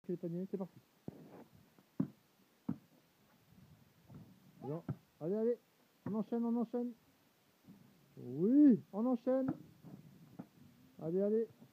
les paniers, c'est parti. Alors, allez, allez, on enchaîne, on enchaîne. Oui, on enchaîne. Allez, allez.